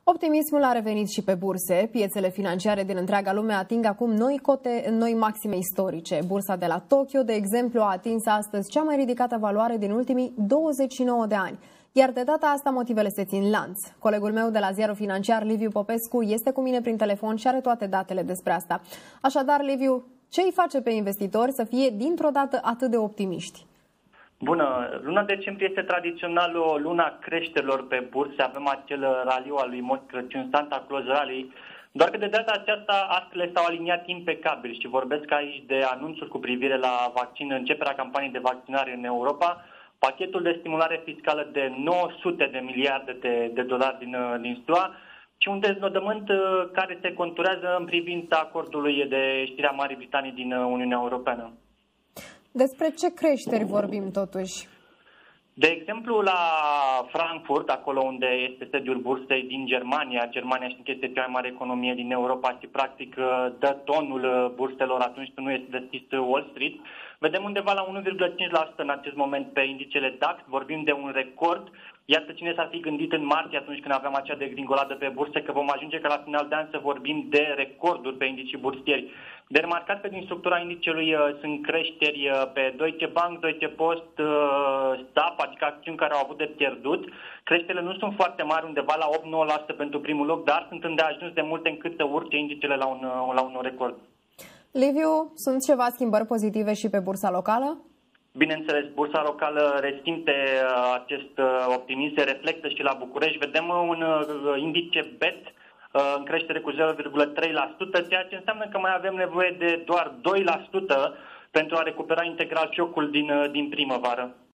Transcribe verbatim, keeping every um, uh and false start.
Optimismul a revenit și pe burse. Piețele financiare din întreaga lume ating acum noi cote, noi maxime istorice. Bursa de la Tokyo, de exemplu, a atins astăzi cea mai ridicată valoare din ultimii douăzeci și nouă de ani. Iar de data asta motivele se țin lanț. Colegul meu de la ziarul financiar, Liviu Popescu, este cu mine prin telefon și are toate datele despre asta. Așadar, Liviu, ce îi face pe investitori să fie dintr-o dată atât de optimiști? Bună! Luna decembrie este tradițional o luna creșterilor pe burse. Avem acel raliu al lui Moș Crăciun, Santa Claus Rally. Doar că de data aceasta astfel s-au aliniat impecabil și vorbesc aici de anunțuri cu privire la vaccin, începerea campaniei de vaccinare în Europa, pachetul de stimulare fiscală de nouă sute de miliarde de, de dolari din, din S U A și un deznodământ care se conturează în privința acordului de ieșire a Marii Britanii din Uniunea Europeană. Despre ce creșteri vorbim totuși? De exemplu, la Frankfurt, acolo unde este sediul bursei din Germania, Germania știm că este cea mai mare economie din Europa și practic dă tonul burselor atunci când nu este deschis Wall Street, vedem undeva la unu virgulă cinci la sută în acest moment pe indicele D A X, vorbim de un record. Iată cine s-ar fi gândit în martie, atunci când aveam acea degringoladă pe burse, că vom ajunge ca la final de an să vorbim de recorduri pe indicii bursieri. De remarcat că din structura indicelui uh, sunt creșteri uh, pe Deutsche Bank, Deutsche Post, uh, S A P, adică acțiuni care au avut de pierdut. Creșterile nu sunt foarte mari, undeva la opt nouă la sută pentru primul loc, dar sunt îndeajuns de multe încât să urce indicele la un, uh, la un record. Liviu, sunt ceva schimbări pozitive și pe bursa locală? Bineînțeles, bursa locală resimte acest optimism, se reflectă și la București. Vedem un indice B E T în creștere cu zero virgulă trei la sută, ceea ce înseamnă că mai avem nevoie de doar doi la sută pentru a recupera integral șocul din, din primăvară.